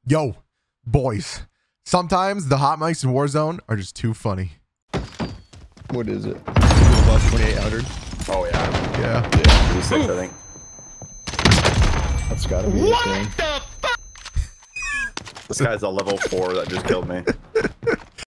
Yo, boys. Sometimes the hot mics in Warzone are just too funny. What is it? About 2800. Oh yeah. Yeah. 36, I think. That's gotta be What the thing. the fuck? This guy's a level 4 that just killed me.